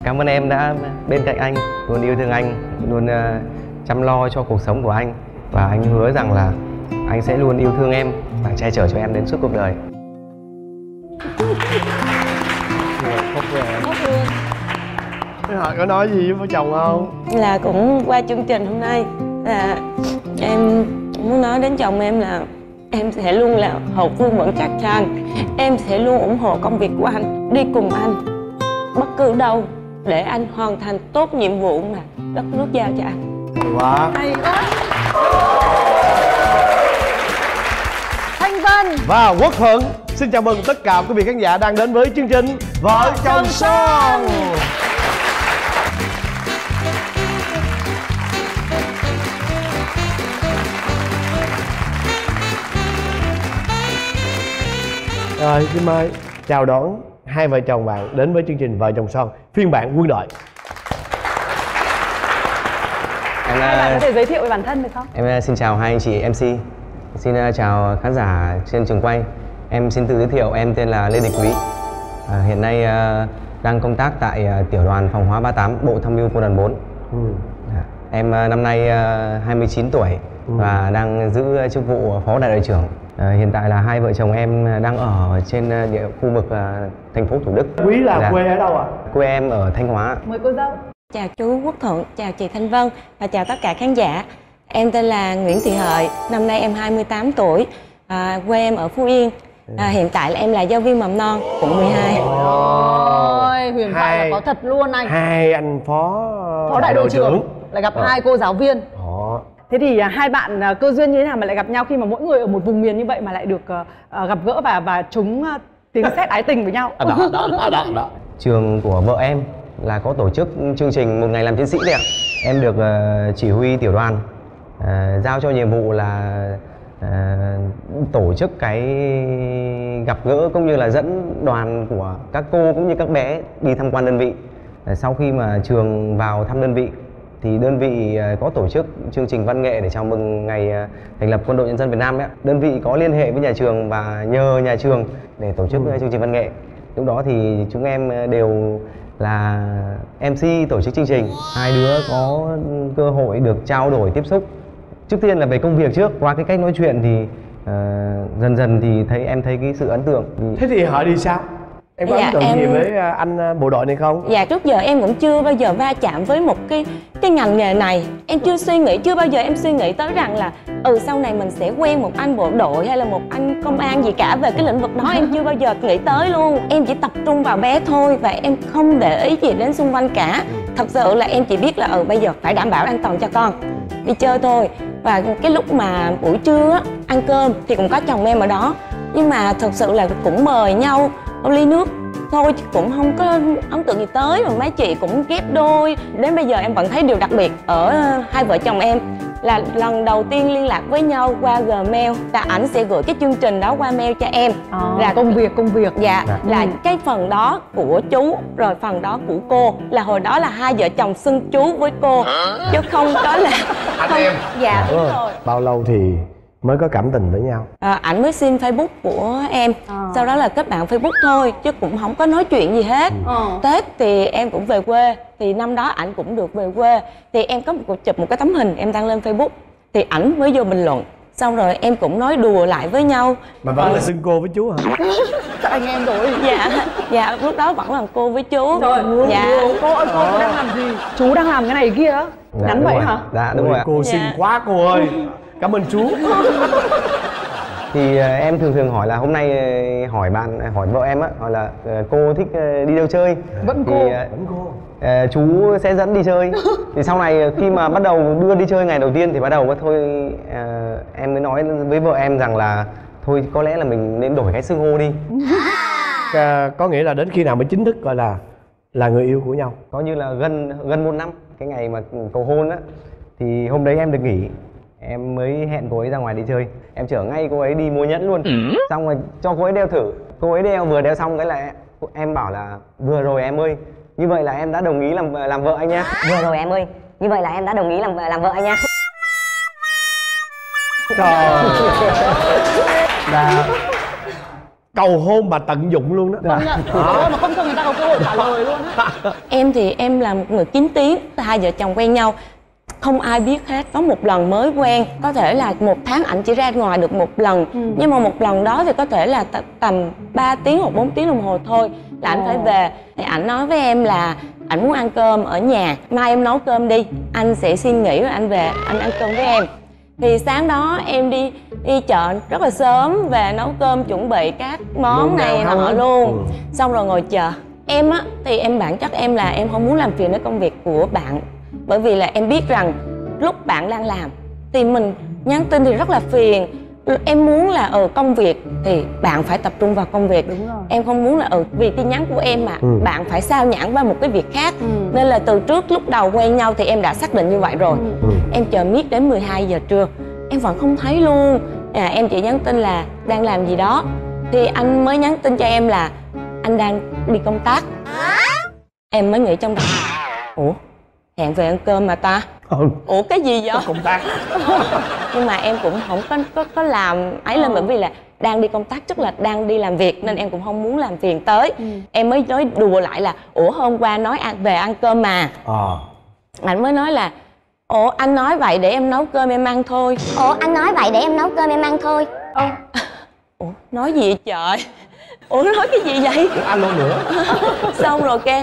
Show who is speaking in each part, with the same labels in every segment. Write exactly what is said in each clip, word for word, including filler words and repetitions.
Speaker 1: Cảm ơn em đã bên cạnh anh, luôn yêu thương anh, luôn uh, chăm lo cho cuộc sống của anh. Và anh hứa rằng là anh sẽ luôn yêu thương em và che chở cho em đến suốt cuộc đời.
Speaker 2: Khóc rồi. Khóc luôn. Thế họ có nói gì với vợ chồng không?
Speaker 3: Là cũng qua chương trình hôm nay là em muốn nói đến chồng em là em sẽ luôn là hậu phương vững chắc cho anh. Em sẽ luôn ủng hộ công việc của anh, đi cùng anh bất cứ đâu để anh hoàn thành tốt nhiệm vụ mà đất nước giao cho anh.
Speaker 2: Hay quá.
Speaker 4: Hay quá. Thanh Vân
Speaker 2: và Quốc Thuận xin chào mừng tất cả quý vị khán giả đang đến với chương trình Vợ Chồng Son. Rồi, xin mời chào đón hai vợ chồng bạn đến với chương trình Vợ Chồng Son phiên bản quân đội.
Speaker 1: Em,
Speaker 4: hai bạn có thể giới thiệu về bản thân được không?
Speaker 1: Em xin chào hai anh chị em xê, xin chào khán giả trên trường quay. Em xin tự giới thiệu, em tên là Lê Đình Quý, à, hiện nay uh, đang công tác tại uh, tiểu đoàn phòng hóa ba tám, Bộ Tham mưu Quân đoàn bốn. Ừ. À, em uh, năm nay uh, hai mươi chín tuổi ừ. và đang giữ chức vụ phó đại đội trưởng. À, hiện tại là hai vợ chồng em đang ở trên địa khu vực uh, thành phố Thủ Đức.
Speaker 2: Quý là
Speaker 1: dạ.
Speaker 2: quê ở đâu ạ? À?
Speaker 1: Quê em ở Thanh Hóa.
Speaker 4: Mời cô dâu.
Speaker 3: Chào chú Quốc Thuận, chào chị Thanh Vân và chào tất cả khán giả. Em tên là Nguyễn Thị Hợi, năm nay em hai mươi tám tuổi, à, quê em ở Phú Yên. À, hiện tại là em là giáo viên mầm non quận mười hai.
Speaker 4: Ôi, huyền thoại là có thật luôn anh.
Speaker 2: Hai anh phó
Speaker 4: phó đại đội trưởng lại gặp à. hai cô giáo viên.
Speaker 2: Đó.
Speaker 4: Thế thì hai bạn cơ duyên như thế nào mà lại gặp nhau khi mà mỗi người ở một vùng miền như vậy mà lại được uh, gặp gỡ và và chúng uh, tiếng sét ái tình với nhau?
Speaker 2: À, đó, đó, đó, đó, đó.
Speaker 1: Trường của vợ em là có tổ chức chương trình Một Ngày Làm Chiến Sĩ đấy ạ. Em được uh, chỉ huy tiểu đoàn uh, giao cho nhiệm vụ là uh, tổ chức cái gặp gỡ cũng như là dẫn đoàn của các cô cũng như các bé đi tham quan đơn vị. Uh, sau khi mà trường vào thăm đơn vị thì đơn vị uh, có tổ chức chương trình văn nghệ để chào mừng ngày uh, thành lập Quân đội Nhân dân Việt Nam ấy. Đơn vị có liên hệ với nhà trường và nhờ nhà trường để tổ chức ừ. chương trình văn nghệ. Lúc đó thì chúng em đều là em xê tổ chức chương trình. Hai đứa có cơ hội được trao đổi tiếp xúc. Trước tiên là về công việc trước, qua cái cách nói chuyện thì uh, dần dần thì thấy em thấy cái sự ấn tượng.
Speaker 2: Thế thì họ đi sao? Em có
Speaker 3: dạ,
Speaker 2: ấn tượng
Speaker 3: em...
Speaker 2: gì với anh bộ đội này không?
Speaker 3: Dạ trước giờ em cũng chưa bao giờ va chạm với một cái cái ngành nghề này. Em chưa suy nghĩ, chưa bao giờ em suy nghĩ tới rằng là ừ sau này mình sẽ quen một anh bộ đội hay là một anh công an gì cả về cái lĩnh vực đó. Em chưa bao giờ nghĩ tới luôn. Em chỉ tập trung vào bé thôi và em không để ý gì đến xung quanh cả. Thật sự là em chỉ biết là ừ bây giờ phải đảm bảo an toàn cho con, đi chơi thôi. Và cái lúc mà buổi trưa á, ăn cơm thì cũng có chồng em ở đó. Nhưng mà thật sự là cũng mời nhau một ly nước thôi chứ cũng không có ấn tượng gì tới. Rồi mấy chị cũng ghép đôi. Đến bây giờ em vẫn thấy điều đặc biệt ở hai vợ chồng em là lần đầu tiên liên lạc với nhau qua Gmail, là ảnh sẽ gửi cái chương trình đó qua mail cho em.
Speaker 4: À, là công việc công việc
Speaker 3: dạ à. Là cái phần đó của chú rồi phần đó của cô, là hồi đó là hai vợ chồng xưng chú với cô chứ không có là
Speaker 2: anh
Speaker 3: không...
Speaker 2: em.
Speaker 3: Dạ đúng
Speaker 2: rồi.
Speaker 3: rồi.
Speaker 2: Bao lâu thì mới có cảm tình với nhau?
Speaker 3: À, ảnh mới xin Facebook của em à. Sau đó là kết bạn Facebook thôi chứ cũng không có nói chuyện gì hết. ừ. Tết thì em cũng về quê, thì năm đó ảnh cũng được về quê, thì em có một chụp một cái tấm hình em đăng lên Facebook thì ảnh mới vô bình luận. Xong rồi em cũng nói đùa lại với nhau.
Speaker 2: Mà vẫn ừ. là xưng cô với chú hả?
Speaker 4: Chắc anh em rồi.
Speaker 3: Dạ, dạ lúc đó vẫn là cô với chú.
Speaker 4: Trời dạ. Cô ơi cô à. đang làm gì? Chú đang làm cái này kia á?
Speaker 1: Dạ,
Speaker 4: ngắn vậy
Speaker 1: rồi.
Speaker 4: hả?
Speaker 1: Dạ đúng Ôi, rồi.
Speaker 2: Cô
Speaker 1: dạ.
Speaker 2: xinh quá cô ơi. Cảm ơn chú.
Speaker 1: Thì uh, em thường thường hỏi là hôm nay uh, hỏi bạn hỏi vợ em á, hỏi là uh, cô thích uh, đi đâu chơi?
Speaker 4: Vẫn
Speaker 1: thì,
Speaker 4: cô.
Speaker 1: Uh,
Speaker 2: Vẫn cô.
Speaker 1: Uh, chú sẽ dẫn đi chơi. Thì sau này khi mà bắt đầu đưa đi chơi ngày đầu tiên thì bắt đầu thôi uh, em mới nói với vợ em rằng là thôi có lẽ là mình nên đổi cái xưng hô đi.
Speaker 2: uh, Có nghĩa là đến khi nào mới chính thức gọi là là người yêu của nhau?
Speaker 1: Có như là gần gần một năm, cái ngày mà cầu hôn á, thì hôm đấy em được nghỉ. Em mới hẹn cô ấy ra ngoài đi chơi. Em chở ngay cô ấy đi mua nhẫn luôn. ừ. Xong rồi cho cô ấy đeo thử. Cô ấy đeo, vừa đeo xong cái là em bảo là vừa rồi em ơi, như vậy là em đã đồng ý làm làm vợ anh nhá.
Speaker 5: Vừa rồi em ơi, như vậy là em đã đồng ý làm làm vợ anh nhá.
Speaker 2: Trời. Đã cầu hôn bà tận dụng luôn đó.
Speaker 4: Công nhận. Trời ơi, mà không cho người ta có cơ hội trả lời luôn á.
Speaker 3: Em thì em là một người kín tiếng, hai vợ chồng quen nhau không ai biết hết. Có một lần mới quen, có thể là một tháng ảnh chỉ ra ngoài được một lần, ừ. nhưng mà một lần đó thì có thể là tầm ba tiếng hoặc bốn tiếng đồng hồ thôi là ảnh phải về. Thì ảnh nói với em là ảnh muốn ăn cơm ở nhà, mai em nấu cơm đi, anh sẽ xin nghỉ rồi anh về anh ăn cơm với em. Thì sáng đó em đi đi chợ rất là sớm, về nấu cơm chuẩn bị các món luôn này nọ luôn, ừ. xong rồi ngồi chờ. Em á thì em bản chất em là em không muốn làm phiền đến công việc của bạn, bởi vì là em biết rằng lúc bạn đang làm thì mình nhắn tin thì rất là phiền. Em muốn là ở ừ, công việc thì bạn phải tập trung vào công việc. Đúng rồi. Em không muốn là ở ừ, vì tin nhắn của em mà ừ. bạn phải sao nhãng vào một cái việc khác, ừ. nên là từ trước lúc đầu quen nhau thì em đã xác định như vậy rồi. ừ. Em chờ miết đến mười hai giờ trưa em vẫn không thấy luôn. À, em chỉ nhắn tin là đang làm gì đó, thì anh mới nhắn tin cho em là anh đang đi công tác. Em mới nghĩ trong đầu, ủa hẹn về ăn cơm mà ta. ừ. Ủa cái gì vậy?
Speaker 2: Công tác.
Speaker 3: Nhưng mà em cũng không có có, có làm ấy lên, bởi vì là đang đi công tác chắc là đang đi làm việc, nên em cũng không muốn làm phiền tới. ừ. Em mới nói đùa lại là ủa hôm qua nói ăn về ăn cơm mà. à. Anh mới nói là ủa anh nói vậy để em nấu cơm em ăn thôi.
Speaker 5: Ủa anh nói vậy để em nấu cơm em ăn thôi.
Speaker 3: ừ. Ủa nói gì vậy trời? Ủa nói cái gì vậy?
Speaker 2: Anh luôn nữa.
Speaker 3: Xong rồi ke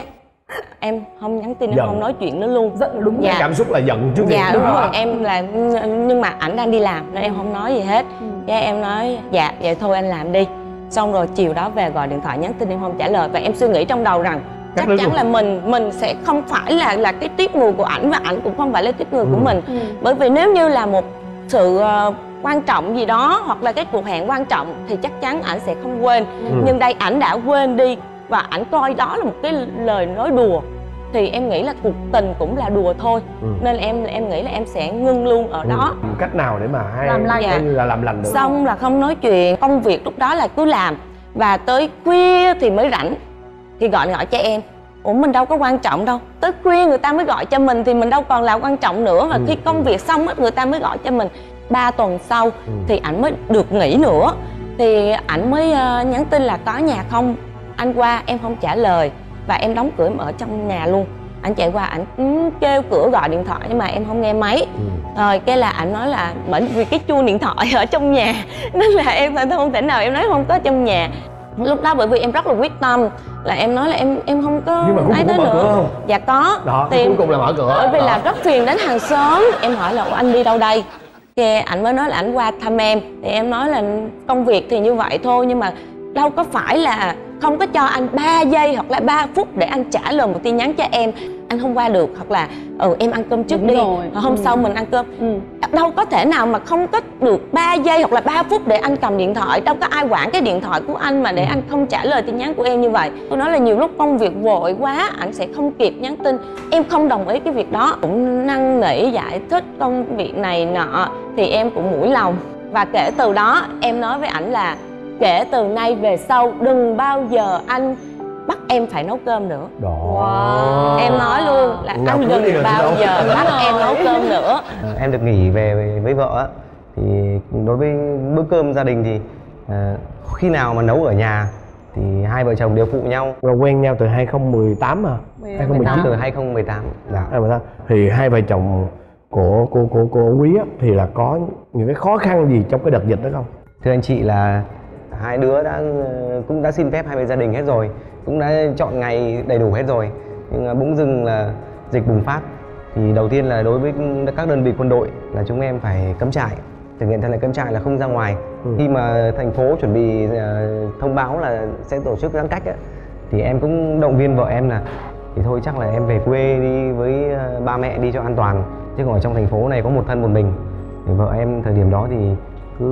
Speaker 3: em không nhắn tin, em giận. Không nói chuyện nữa luôn.
Speaker 4: Giận là đúng.
Speaker 2: Dạ. Cảm xúc là giận trước
Speaker 3: dạ đúng rồi. Em là nhưng mà ảnh đang đi làm nên em không nói gì hết. ừ. Cái em nói dạ vậy thôi anh làm đi. Xong rồi chiều đó về gọi điện thoại nhắn tin em không trả lời, và em suy nghĩ trong đầu rằng chắc chắn là mình mình sẽ không phải là là cái tiếp người của ảnh, và ảnh cũng không phải là tiếp người ừ. của mình. ừ. Bởi vì nếu như là một sự uh, quan trọng gì đó hoặc là cái cuộc hẹn quan trọng thì chắc chắn ảnh sẽ không quên. ừ. Nhưng đây ảnh đã quên đi và ảnh coi đó là một cái lời nói đùa, thì em nghĩ là cuộc tình cũng là đùa thôi. ừ. Nên em em nghĩ là em sẽ ngưng luôn ở ừ. đó.
Speaker 2: Cách nào để mà hai
Speaker 4: làm lành
Speaker 2: dạ. là làm lành được?
Speaker 3: Xong là không nói chuyện, công việc lúc đó là cứ làm, và tới khuya thì mới rảnh thì gọi gọi cho em. Ủa mình đâu có quan trọng đâu, tới khuya người ta mới gọi cho mình thì mình đâu còn là quan trọng nữa. Và ừ. khi công việc xong người ta mới gọi cho mình. Ba tuần sau ừ. thì ảnh mới được nghỉ nữa, thì ảnh mới uh, nhắn tin là có nhà không anh qua. Em không trả lời và em đóng cửa em ở trong nhà luôn. Ảnh chạy qua ảnh kêu cửa gọi điện thoại nhưng mà em không nghe máy. ừ. Rồi cái là ảnh nói là bởi vì cái chuông điện thoại ở trong nhà nên là em không thể nào em nói không có trong nhà. Lúc đó bởi vì em rất là quyết tâm là em nói là em em không có
Speaker 2: nhưng mà cuối cùng có mở cửa không?
Speaker 3: Dạ có.
Speaker 2: Đó, thì cuối cùng là mở cửa.
Speaker 3: Bởi vì
Speaker 2: đó.
Speaker 3: là rất phiền đến hàng xóm. Em hỏi là anh đi đâu đây? Thì ảnh mới nói là ảnh qua thăm em. Thì em nói là công việc thì như vậy thôi, nhưng mà đâu có phải là không có cho anh ba giây hoặc là ba phút để anh trả lời một tin nhắn cho em. Anh không qua được, hoặc là ừ em ăn cơm trước đúng đi rồi. Hôm ừ. sau mình ăn cơm. ừ. Đâu có thể nào mà không có được ba giây hoặc là ba phút để anh cầm điện thoại. Đâu có ai quản cái điện thoại của anh mà để anh không trả lời tin nhắn của em như vậy. Tôi nói là nhiều lúc công việc vội quá anh sẽ không kịp nhắn tin. Em không đồng ý cái việc đó, cũng năn nỉ giải thích công việc này nọ thì em cũng mũi lòng. Và kể từ đó em nói với ảnh là kể từ nay về sau đừng bao giờ anh bắt em phải nấu cơm nữa.
Speaker 2: Đó.
Speaker 3: Wow. Em nói luôn là Ngọc anh đừng bao giờ bắt em nấu cơm nữa.
Speaker 1: À, em được nghỉ về với vợ á, thì đối với bữa cơm gia đình thì à, khi nào mà nấu ở nhà thì hai vợ chồng đều phụ nhau.
Speaker 2: Rồi quen nhau từ hai không một tám à?
Speaker 1: hai không một tám. Từ hai không một tám. Dạ.
Speaker 2: Thì hai vợ chồng của cô cô cô Quý á, thì là có những cái khó khăn gì trong cái đợt dịch đó không?
Speaker 1: Thưa anh chị là hai đứa đã cũng đã xin phép hai bên gia đình hết rồi, cũng đã chọn ngày đầy đủ hết rồi, nhưng bỗng dưng là dịch bùng phát. Thì đầu tiên là đối với các đơn vị quân đội là chúng em phải cắm trại, thực hiện theo lệnh cắm trại là không ra ngoài. ừ. Khi mà thành phố chuẩn bị uh, thông báo là sẽ tổ chức giãn cách ấy, thì em cũng động viên vợ em là thì thôi chắc là em về quê đi với uh, ba mẹ đi cho an toàn, chứ còn ở trong thành phố này có một thân một mình. Thì vợ em thời điểm đó thì cứ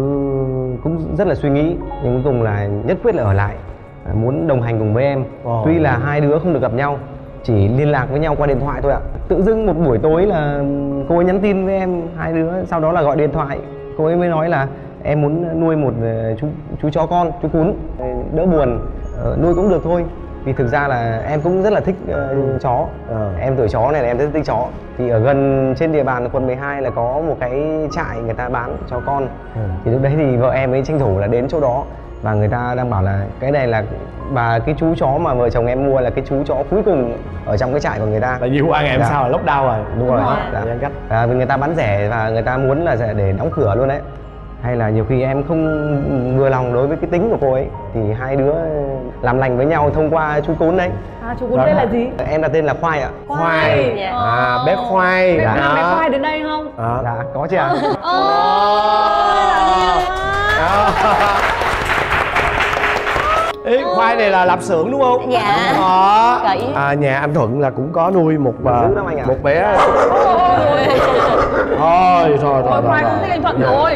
Speaker 1: cũng rất là suy nghĩ, nhưng cuối cùng là nhất quyết là ở lại, muốn đồng hành cùng với em. oh. Tuy là hai đứa không được gặp nhau, chỉ liên lạc với nhau qua điện thoại thôi ạ. Tự dưng một buổi tối là cô ấy nhắn tin với em, hai đứa sau đó là gọi điện thoại, cô ấy mới nói là em muốn nuôi một chú chú chó con, chú cún, đỡ buồn, nuôi cũng được thôi. Vì thực ra là em cũng rất là thích uh, chó. à. Em tuổi chó này là em rất thích chó. Thì ở gần trên địa bàn quận mười hai là có một cái trại người ta bán chó con. ừ. Thì lúc đấy thì vợ em ấy tranh thủ là đến chỗ đó và người ta đang bảo là cái này là, và cái chú chó mà vợ chồng em mua là cái chú chó cuối cùng ở trong cái trại của người ta.
Speaker 2: Tại vì qua ngày hôm
Speaker 1: Dạ.
Speaker 2: sau là lockdown rồi.
Speaker 1: Đúng rồi.
Speaker 2: Dạ.
Speaker 1: Dạ.
Speaker 2: Cách.
Speaker 1: À, vì người ta bán rẻ và người ta muốn là để đóng cửa luôn đấy. Hay là nhiều khi em không vừa lòng đối với cái tính của cô ấy thì hai đứa làm lành với nhau thông qua chú cún đấy.
Speaker 4: À, chú cún đây là gì?
Speaker 1: Em đặt tên là Khoai ạ.
Speaker 2: Khoai.
Speaker 3: Dạ.
Speaker 2: À, bé Khoai.
Speaker 4: Bé,
Speaker 2: Dạ.
Speaker 4: à, bé Khoai đến đây không?
Speaker 2: À.
Speaker 1: Dạ, có chứ ạ.
Speaker 2: Ý, Khoai này là lạp xưởng đúng không?
Speaker 3: Dạ.
Speaker 2: Đó.
Speaker 3: Kỹ.
Speaker 2: À, nhà anh Thuận là cũng có nuôi một
Speaker 1: Dữ lắm anh ạ.
Speaker 2: một bé. Thôi, thôi, thôi,
Speaker 4: Ôi,
Speaker 2: thôi.
Speaker 4: Khoai không thích anh Thuận rồi.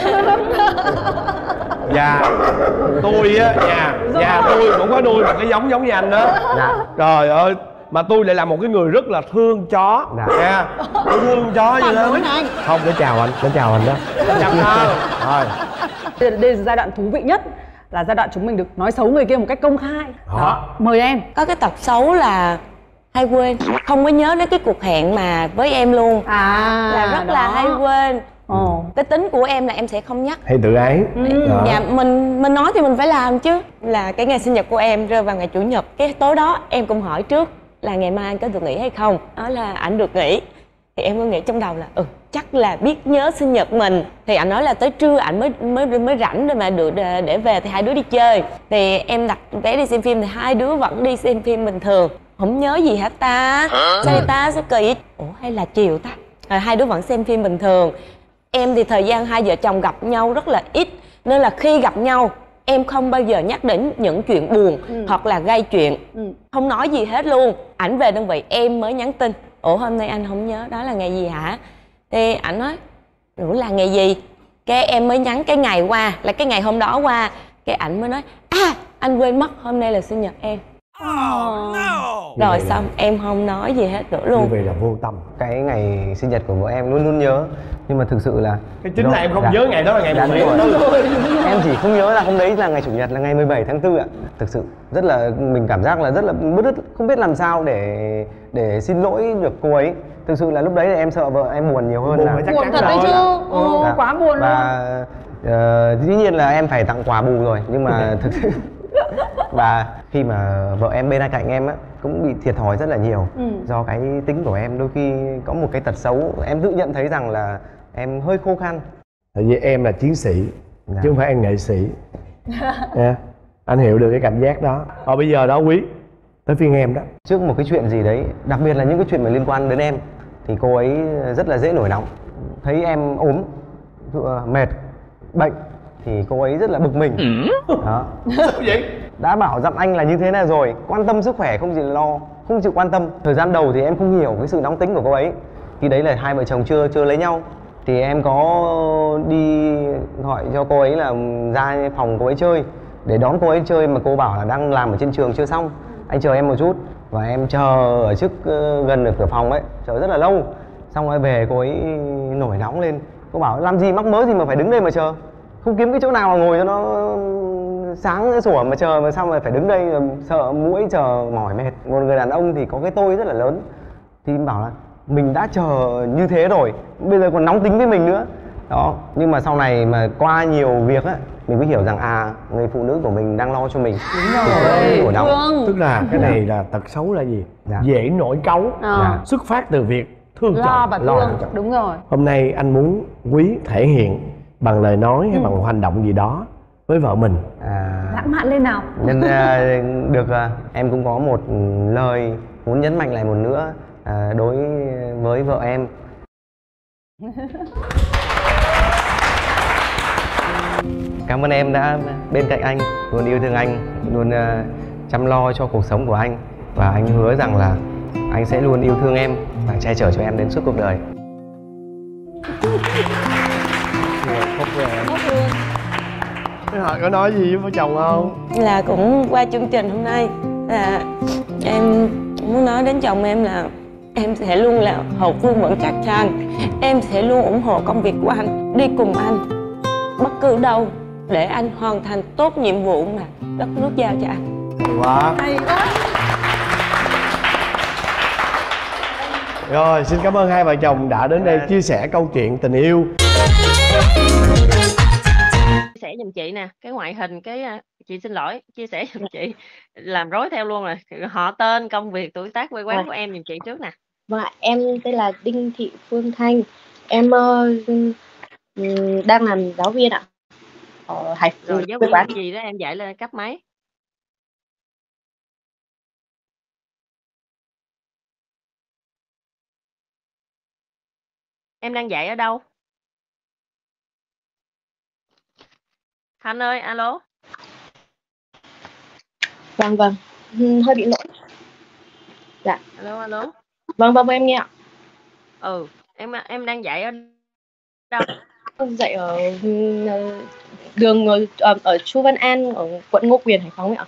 Speaker 2: Dạ. Tôi á, nhà nhà tôi cũng có nuôi một cái giống giống như anh đó.
Speaker 1: Dạ.
Speaker 2: Trời ơi, mà tôi lại là một cái người rất là thương chó.
Speaker 1: Dạ.
Speaker 2: Nha. Tôi thương chó như lắm. Không, để chào anh, để chào anh đó. Chào thơ. Rồi.
Speaker 4: Đây đây là giai đoạn thú vị nhất, là giai đoạn chúng mình được nói xấu người kia một cách công khai.
Speaker 2: Đó.
Speaker 4: Mời em.
Speaker 3: Có cái tật xấu là hay quên, không có nhớ đến cái cuộc hẹn mà với em luôn.
Speaker 4: À,
Speaker 3: Là rất
Speaker 4: đó.
Speaker 3: là hay quên.
Speaker 4: Ồ.
Speaker 3: Cái tính của em là em sẽ không nhắc.
Speaker 2: Hay tự ái. Đó.
Speaker 3: Dạ, mình mình nói thì mình phải làm chứ. Là cái ngày sinh nhật của em rơi vào ngày chủ nhật. Cái tối đó em cũng hỏi trước là ngày mai anh có được nghỉ hay không. Đó là ảnh được nghỉ. Thì em có nghĩ trong đầu là ừ chắc là biết nhớ sinh nhật mình. Thì ảnh nói là tới trưa ảnh mới mới mới rảnh để mà được để về thì hai đứa đi chơi. Thì em đặt vé đi xem phim thì hai đứa vẫn đi xem phim bình thường. Không nhớ gì hả ta? Sao vậy ta? Sao kỳ? Ủa hay là chiều ta? Rồi hai đứa vẫn xem phim bình thường. Em thì thời gian hai vợ chồng gặp nhau rất là ít, nên là khi gặp nhau em không bao giờ nhắc đến những chuyện buồn ừ. hoặc là gây chuyện. ừ. Không nói gì hết luôn. Ảnh về đơn vị em mới nhắn tin: ủa hôm nay anh không nhớ đó là ngày gì hả? Thì ảnh nói ủa là ngày gì? Cái em mới nhắn cái ngày qua, là cái ngày hôm đó qua. Cái ảnh mới nói à anh quên mất hôm nay là sinh nhật em.
Speaker 2: Oh, no.
Speaker 3: Rồi xong em không nói gì hết nữa luôn.
Speaker 2: Như vậy là vô tâm.
Speaker 1: Cái ngày sinh nhật của vợ em luôn luôn nhớ, nhưng mà thực sự là
Speaker 2: Cái chính
Speaker 1: do-
Speaker 2: là em không
Speaker 1: dạ.
Speaker 2: nhớ ngày đó là ngày
Speaker 1: Dạ,
Speaker 2: mười
Speaker 1: đúng
Speaker 2: bảy tháng
Speaker 1: rồi.
Speaker 2: tư.
Speaker 1: Em chỉ không nhớ là hôm đấy là ngày chủ nhật, là ngày mười bảy tháng tư ạ. Thực sự rất là, mình cảm giác là rất là bứt rứt, không biết làm sao để để xin lỗi được cô ấy. Thực sự là lúc đấy là em sợ vợ em buồn nhiều hơn.
Speaker 2: Buồn
Speaker 1: là
Speaker 2: phải chắc
Speaker 4: Buồn
Speaker 2: chắn
Speaker 4: thật đấy
Speaker 2: rồi.
Speaker 4: chứ. Ồ,
Speaker 1: Dạ.
Speaker 4: quá buồn luôn.
Speaker 1: Và ờ, dĩ nhiên là em phải tặng quà bù rồi, nhưng mà thực sự và khi mà vợ em bên cạnh em á cũng bị thiệt thòi rất là nhiều.
Speaker 4: Ừ.
Speaker 1: Do cái tính của em đôi khi có một cái tật xấu, em tự nhận thấy rằng là em hơi khô khan.
Speaker 2: Tại vì em là chiến sĩ,
Speaker 1: Dạ.
Speaker 2: chứ không phải em nghệ sĩ. Nha. Anh hiểu được cái cảm giác đó. Rồi bây giờ đó Quý, tới phiên em đó.
Speaker 1: Trước một cái chuyện gì đấy, đặc biệt là những cái chuyện mà liên quan đến em, thì cô ấy rất là dễ nổi nóng. Thấy em ốm, mệt, bệnh thì cô ấy rất là bực mình. Đó.
Speaker 2: Sao vậy?
Speaker 1: Đã bảo dặn anh là như thế này rồi, quan tâm sức khỏe không chịu lo, không chịu quan tâm. Thời gian đầu thì em không hiểu cái sự nóng tính của cô ấy. Khi đấy là hai vợ chồng chưa chưa lấy nhau, thì em có đi gọi cho cô ấy là ra phòng cô ấy chơi để đón cô ấy chơi, mà cô bảo là đang làm ở trên trường chưa xong, anh chờ em một chút. Và em chờ ở trước uh, gần ở cửa phòng ấy, chờ rất là lâu. Xong rồi về cô ấy nổi nóng lên, cô bảo làm gì mắc mớ gì mà phải đứng đây mà chờ, không kiếm cái chỗ nào mà ngồi cho nó sáng sủa mà chờ, mà sao mà phải đứng đây sợ mũi, chờ mỏi mệt. Một người đàn ông thì có cái tôi rất là lớn, thì em bảo là mình đã chờ như thế rồi, bây giờ còn nóng tính với mình nữa đó. Nhưng mà sau này mà qua nhiều việc á, mình mới hiểu rằng à, người phụ nữ của mình đang lo cho mình. Đúng rồi, nổi nóng.
Speaker 2: Tức là cái này là tật xấu là gì?
Speaker 1: Dạ.
Speaker 2: Dễ nổi cáu.
Speaker 4: Ờ.
Speaker 1: Dạ.
Speaker 2: Xuất phát từ việc thương
Speaker 4: Lo
Speaker 2: chồng,
Speaker 4: và
Speaker 2: lo
Speaker 4: thương.
Speaker 2: cho chồng.
Speaker 4: Đúng rồi.
Speaker 2: Hôm nay anh muốn Quý thể hiện bằng lời nói hay bằng hành động gì đó với vợ mình.
Speaker 1: À,
Speaker 4: Lãng mạn lên nào.
Speaker 1: nên à, được à, em cũng có một lời muốn nhấn mạnh lại một nữa à, đối với vợ em. Cảm ơn em đã bên cạnh anh, luôn yêu thương anh, luôn uh, chăm lo cho cuộc sống của anh. Và anh hứa rằng là anh sẽ luôn yêu thương em và che chở cho em đến suốt cuộc đời.
Speaker 2: Thế họ có nói gì với vợ chồng không?
Speaker 3: Là cũng qua chương trình hôm nay là em muốn nói đến chồng em là em sẽ luôn là hậu phương vững chắc cho anh. Em sẽ luôn ủng hộ công việc của anh, đi cùng anh bất cứ đâu để anh hoàn thành tốt nhiệm vụ mà đất nước giao cho anh.
Speaker 2: Quá.
Speaker 4: Hay quá.
Speaker 2: Rồi, xin cảm ơn hai vợ chồng đã đến đây chia sẻ câu chuyện tình yêu.
Speaker 6: Sẽ giùm chị nè, cái ngoại hình cái à, chị xin lỗi, chia sẻ giùm chị, làm rối theo luôn rồi. Họ tên, công việc, tuổi tác, quê quán
Speaker 7: Rồi.
Speaker 6: của em giùm chị trước nè.
Speaker 7: Vâng ạ, em tên là Đinh Thị Phương Thanh. Em ờ, ừm, đang làm giáo viên ạ. Ở Hải
Speaker 6: Rồi giáo
Speaker 7: quê
Speaker 6: viên
Speaker 7: quán.
Speaker 6: gì đó em dạy lên cấp mấy? Em đang dạy ở đâu? Thanh ơi, alo.
Speaker 7: Vâng vâng. Ừm, hơi bị lỗi. Dạ.
Speaker 6: Alo, alo.
Speaker 7: Vâng vâng vâng, em nghe ạ.
Speaker 6: Ừ, em em đang dạy ở đâu?
Speaker 7: Em dạy ở ừm, đường ở, ở Chu Văn An ở quận Ngô Quyền, Hải Phòng ấy ạ.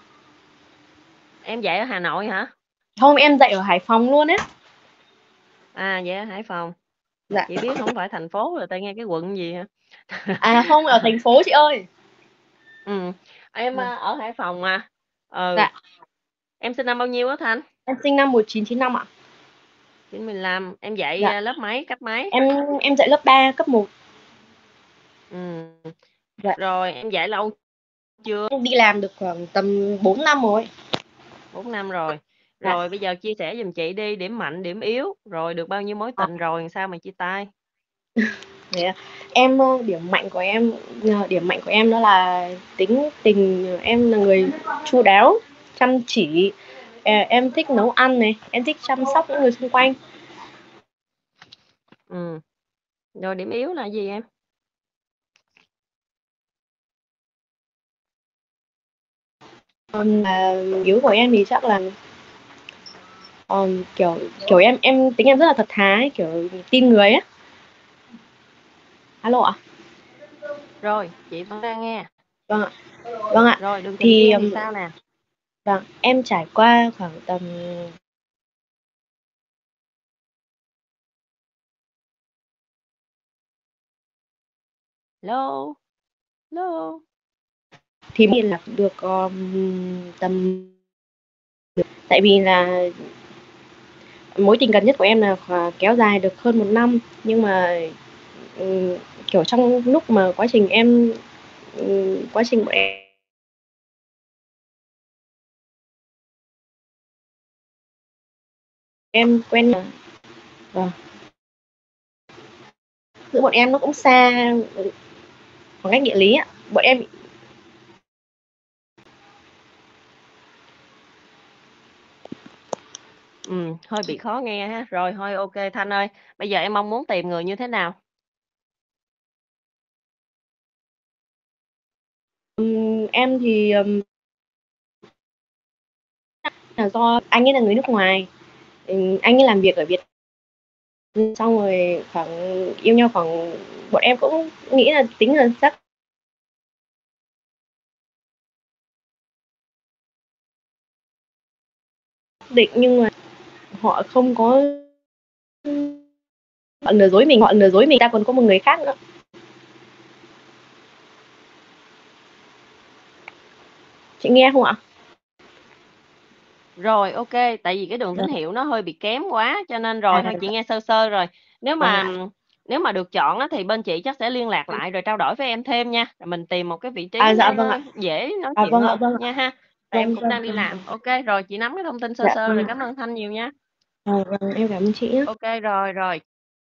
Speaker 6: Em dạy ở Hà Nội hả?
Speaker 7: Không, em dạy ở Hải Phòng luôn á.
Speaker 6: À vậy ở Hải Phòng.
Speaker 7: Dạ.
Speaker 6: Chị biết không phải thành phố rồi, tại nghe cái quận gì hả?
Speaker 7: À không, ở thành phố chị ơi.
Speaker 6: Ừ. Em
Speaker 7: Vâng.
Speaker 6: à, ở Hải Phòng mà. Ừ.
Speaker 7: Dạ.
Speaker 6: Em sinh năm bao nhiêu á Thanh?
Speaker 7: Em sinh năm một nghìn chín trăm chín mươi lăm ạ.
Speaker 6: chín mươi lăm. Em dạy
Speaker 7: Dạ.
Speaker 6: à, lớp mấy, cấp mấy?
Speaker 7: Em em dạy lớp ba, cấp một.
Speaker 6: Ừ.
Speaker 7: Dạ.
Speaker 6: Rồi em dạy lâu chưa?
Speaker 7: Em đi làm được khoảng tầm bốn năm rồi.
Speaker 6: bốn năm rồi.
Speaker 7: Dạ.
Speaker 6: Rồi bây giờ chia sẻ giùm chị đi, điểm mạnh, điểm yếu, rồi được bao nhiêu mối tình rồi, sao mà chia tay?
Speaker 7: Thế à? Em ờ, điểm mạnh của em ờ, điểm mạnh của em đó là tính tình. Em là người chu đáo, chăm chỉ. Ờ, em thích nấu ăn này, em thích chăm sóc những người xung quanh.
Speaker 6: Ừ. Rồi điểm yếu là gì em?
Speaker 7: Còn là yếu của em thì chắc là um, kiểu kiểu em em tính em rất là thật thà ấy, kiểu tin người á. Alo ạ.
Speaker 6: Rồi, chị vẫn đang nghe.
Speaker 7: Vâng ạ. Vâng ạ.
Speaker 6: Rồi đường tình
Speaker 7: Thì
Speaker 6: duyên thì
Speaker 7: um,
Speaker 6: sao nè?
Speaker 7: vâng, em trải qua khoảng tầm
Speaker 6: Hello. Hello.
Speaker 7: thì liên lạc được um, tầm tại vì là mối tình gần nhất của em là khóa- kéo dài được hơn một năm, nhưng mà ừm, kiểu trong lúc mà quá trình em ừm, quá trình bọn em em quen nhau. Vâng. Giữa bọn em nó cũng xa khoảng cách địa lý ạ. Bọn em
Speaker 6: Ừ, hơi bị khó nghe ha. Rồi thôi ok Thanh ơi, bây giờ em mong muốn tìm người như thế nào?
Speaker 7: ừm, em thì ừm, là do anh ấy là người nước ngoài. Ừm, anh ấy làm việc ở Việt xong rồi khoảng yêu nhau khoảng bọn em cũng nghĩ là tính là xác định, nhưng mà họ không có, họ lừa dối mình họ lừa dối mình ta còn có một người khác nữa. Chị nghe không ạ?
Speaker 6: Rồi ok, tại vì cái đường tín hiệu nó hơi bị kém quá cho nên rồi
Speaker 7: À,
Speaker 6: thôi chị nghe sơ sơ rồi. Nếu
Speaker 7: vâng
Speaker 6: mà
Speaker 7: ạ.
Speaker 6: nếu mà được chọn á, thì bên chị chắc sẽ liên lạc lại rồi trao đổi với em thêm nha. Rồi mình tìm một cái vị trí
Speaker 7: À dạ
Speaker 6: nó
Speaker 7: vâng
Speaker 6: nó
Speaker 7: ạ.
Speaker 6: dễ nói
Speaker 7: À
Speaker 6: chuyện
Speaker 7: vâng ạ,
Speaker 6: hơn
Speaker 7: vâng
Speaker 6: nha
Speaker 7: ạ.
Speaker 6: ha. Tại em
Speaker 7: Vâng
Speaker 6: cũng
Speaker 7: vâng
Speaker 6: đang đi
Speaker 7: vâng.
Speaker 6: làm. Ok rồi chị nắm cái thông tin sơ
Speaker 7: Dạ
Speaker 6: sơ rồi,
Speaker 7: vâng
Speaker 6: cảm
Speaker 7: ạ.
Speaker 6: ơn Thanh nhiều nha.
Speaker 7: À, vâng, em cảm ơn chị nhé.
Speaker 6: Ok rồi rồi.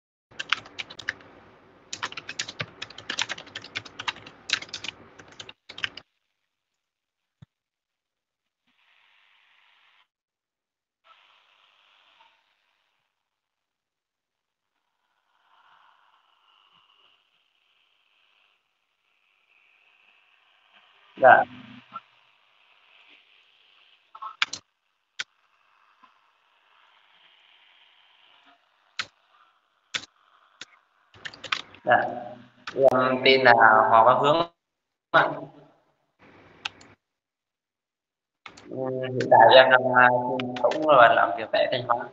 Speaker 8: Dạ. Dạ. Em tên là Hoàng Văn Hướng ạ. Ừ, hiện tại em đang à, sống và làm việc tại Thanh Hóa.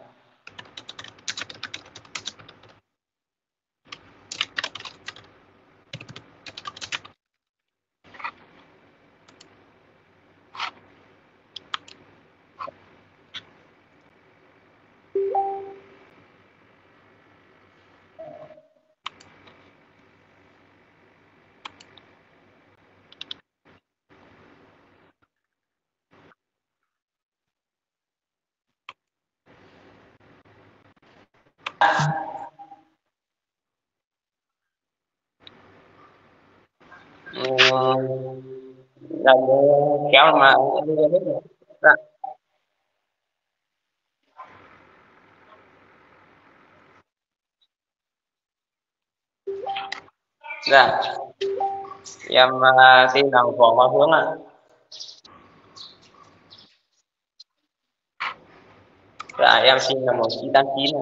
Speaker 8: Ừ, là kéo mà em đưa hết rồi. Dạ. Dạ. Em uh, tên là Võ Văn Hướng ạ. Dạ em sinh năm một nghìn chín trăm tám mươi chín ạ.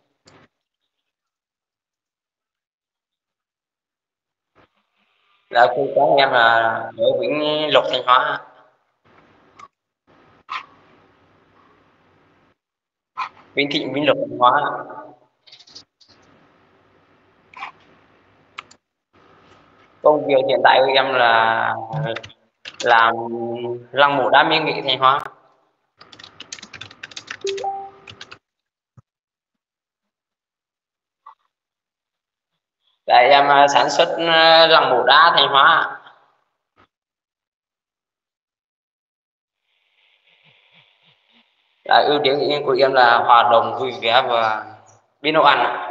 Speaker 8: Dạ quê quán em là ở Vĩnh Lộc Thanh Hóa. Vĩnh Thịnh Vĩnh Lộc Thanh Hóa. Công việc hiện tại của em là làm lăng mộ đá mỹ nghệ Thanh Hóa. Tại em à, sản xuất à, lăng mộ đá Thanh Hóa. Tại ưu điểm của em là hoạt động vui vẻ và biết nấu ăn.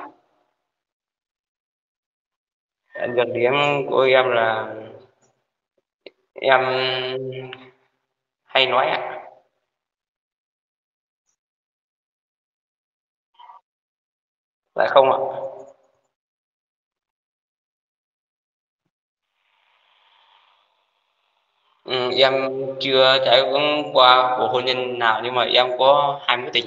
Speaker 8: Nhược điểm của em là em hay nói ạ. Lại không ạ. Ừ, em chưa trải qua cuộc hôn nhân nào nhưng mà em có hai mối tình.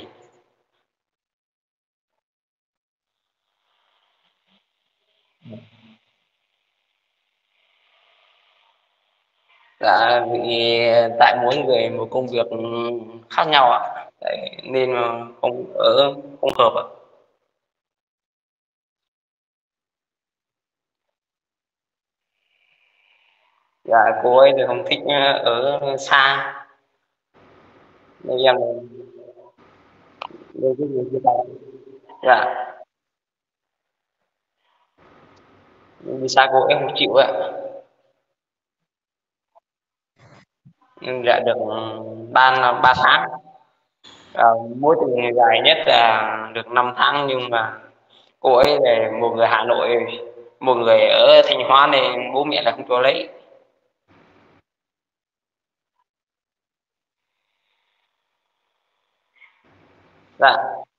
Speaker 8: Dạ vì tại mỗi người một công việc khác nhau ạ. Đấy, nên mà không ở không hợp ạ. Dạ cô ấy thì không thích ở xa nên em nên cái gì chia tay. Dạ vì sao cô ấy không chịu ạ. Dạ được ba ba tháng. À, mối tình dài nhất là được năm tháng nhưng mà cô ấy là một người Hà Nội, một người ở Thanh Hóa nên bố mẹ là không cho lấy. Dạ,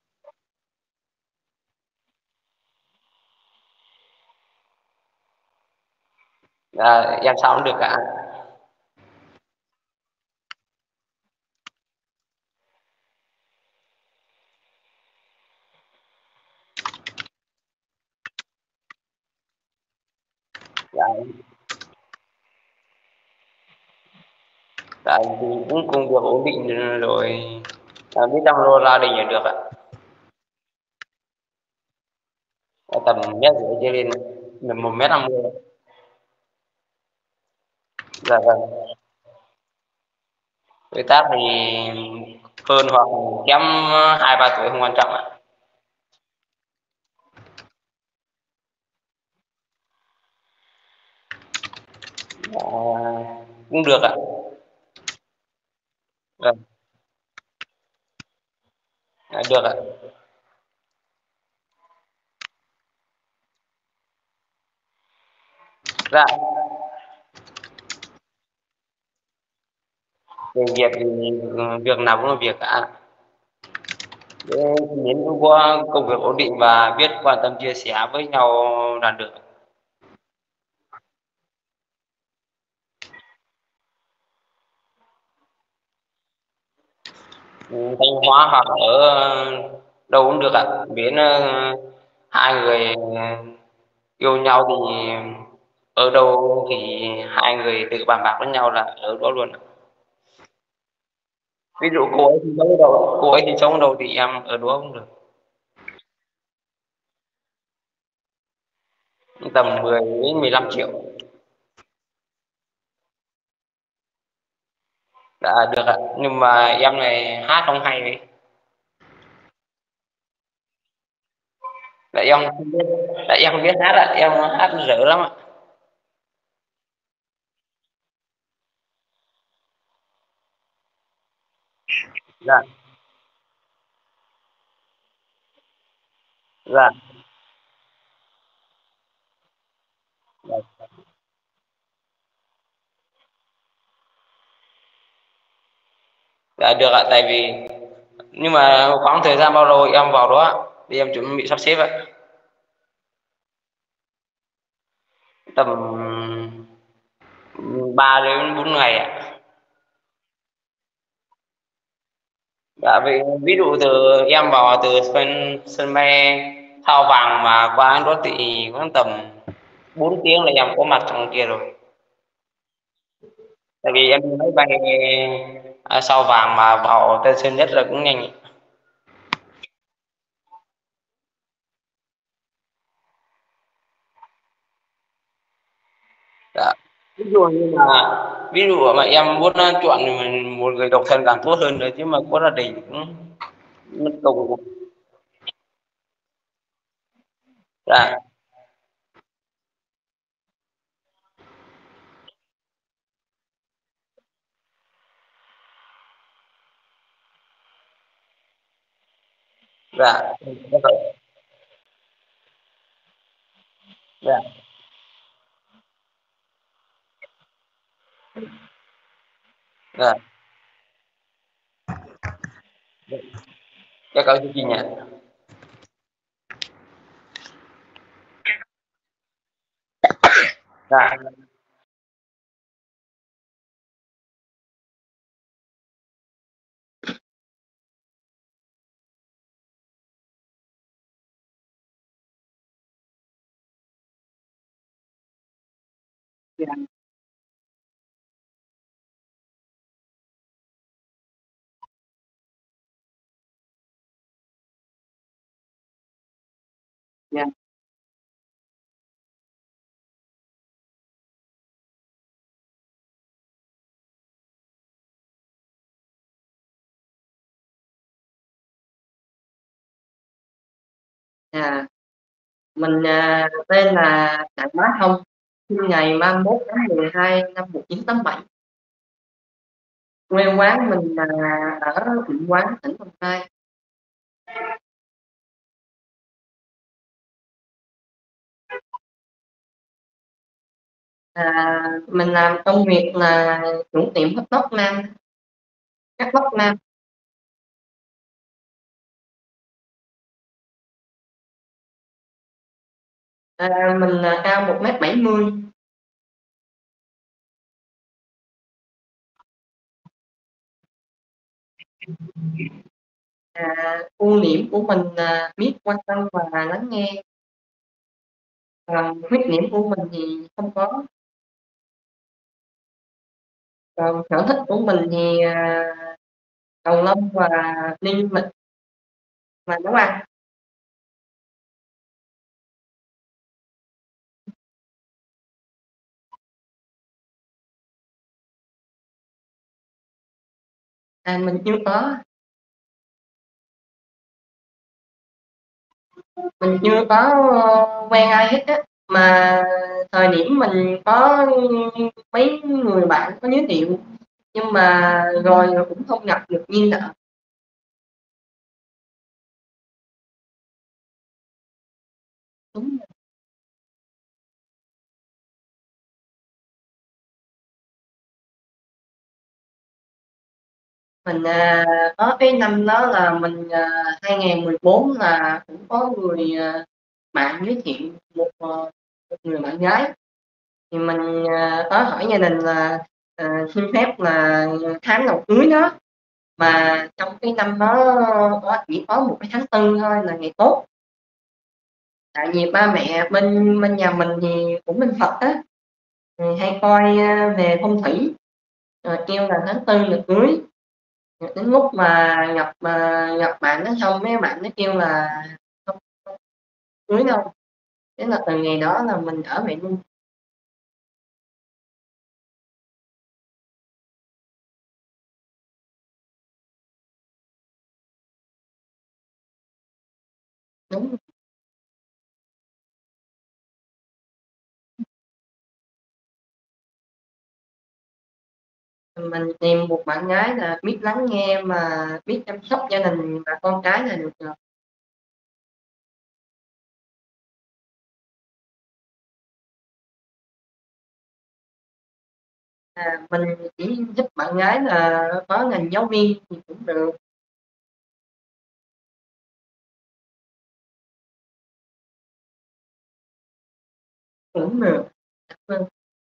Speaker 8: dạ em sao cũng được cả. Dạ, tại vì cũng công việc ổn định rồi, à, biết chăm lo gia đình là được ạ. À, tầm mét rưỡi trở lên, là một mét năm mươi. Dạ vâng. Tuổi tác thì hơn hoặc kém hai ba tuổi không quan trọng ạ. Dạ, cũng được ạ. Vâng, dạ, được ạ. Dạ, về việc thì ừ, việc nào cũng là việc cả. Để miễn có công việc ổn định và biết quan tâm chia sẻ với nhau là được. Ừ, Thanh Hóa hoặc ở đâu cũng được ạ. Miễn ờ, hai người yêu nhau thì ở đâu thì hai người tự bàn bạc với nhau là ở đó luôn ạ. Ví dụ cô ấy thì sống ở đâu, cô ấy thì sống ở đâu thì em ở đó cũng được. Tầm mười đến mười lăm triệu. Đã được ạ. Nhưng mà em này hát không hay vậy. Tại em không biết, tại em không biết hát ạ, em hát dở lắm ạ. Dạ. Dạ. Dạ. Dạ được ạ, tại vì nhưng mà khoảng thời gian bao lâu em vào đó ạ? Thì em chuẩn bị sắp xếp ạ. Tầm ba đến bốn ngày ạ. Dạ vì ví dụ từ em vào từ sân sân bay Sao Vàng mà qua đó thì cũng tầm bốn tiếng là em có mặt trong kia rồi. Tại vì em đi máy bay à, Sao Vàng mà vào Tân Sơn Nhất là cũng nhanh. Dạ. Ví dụ như là ví dụ mà em muốn ờ, chọn mình một người độc thân càng tốt hơn nữa, chứ mà có gia đình cũng mất công. Dạ. Dạ. Dạ. Dạ. Dạ cảm ơn chị nhỉ. Dạ. Dạ. Dạ.
Speaker 9: À, mình à, tên là Đặng Bá Thông, sinh ngày ba mươi mốt tháng mười hai năm một nghìn chín trăm tám mươi bảy. Quê quán mình là ở Định Quán, tỉnh Đồng Nai. À, mình làm công việc là chủ tiệm hớt tóc nam, cắt tóc nam. À, mình là cao một mét bảy mươi. À, ưu điểm của mình là biết quan tâm và lắng nghe. Còn khuyết điểm của mình thì không có. Còn sở thích của mình thì à, cầu lông và đi du lịch và nấu ăn. À, mình chưa có. Mình chưa có ờ, quen ai hết á, mà thời điểm mình có mấy người bạn có giới thiệu, nhưng mà rồi cũng không gặp được duyên nợ. Đúng rồi. Mình à, có cái năm đó là mình à, hai nghìn mười bốn là cũng có người à, bạn giới thiệu một, ờ, một người bạn gái, thì mình à, có hỏi gia đình là à, xin phép là tháng đầu cưới đó, mà trong cái năm đó có chỉ có một cái tháng tư thôi là ngày tốt. Tại vì ba mẹ bên bên nhà mình thì cũng bên Phật á, thì hay coi à, về phong thủy, rồi kêu là tháng tư là cưới. Đến lúc mà gặp mà gặp bạn nó xong, mấy bạn nó kêu là không cưới đâu. Thế là từ ngày đó là mình ở vậy luôn. Đúng. Mình tìm một bạn gái là biết lắng nghe mà biết chăm sóc gia đình và con cái là được rồi. À, mình chỉ thích bạn gái là có ngành giáo viên thì cũng được. Cũng được. Vâng.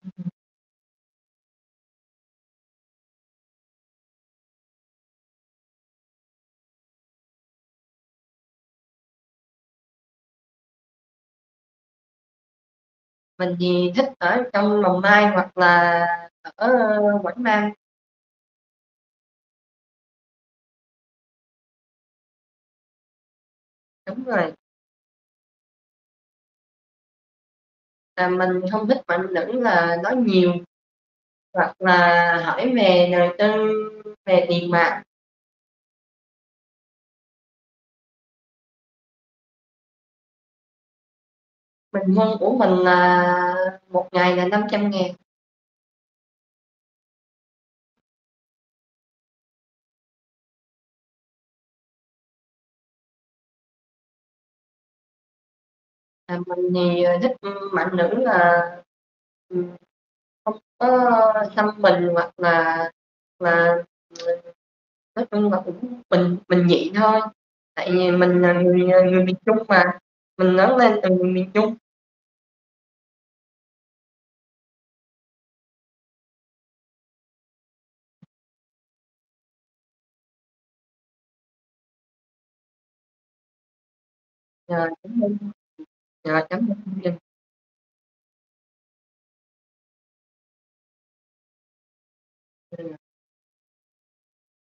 Speaker 9: Mình thì thích ở trong Đồng Nai hoặc là ở Quảng Nam. Đúng rồi. À, mình không thích bạn nữ là nói nhiều hoặc là hỏi về đời tư, về tiền bạc. Bình quân của mình là một ngày là năm trăm ngàn. À, mình thì, ờ, thích, ưm, bạn nữ là, ừm, không có xăm mình hoặc là là, ờ, nói chung là cũng bình bình dị thôi. Tại vì mình là người, ờ, người miền Trung mà, mình lớn lên từ miền Trung. Rồi, cảm ơn. Rồi, cảm ơn chương trình.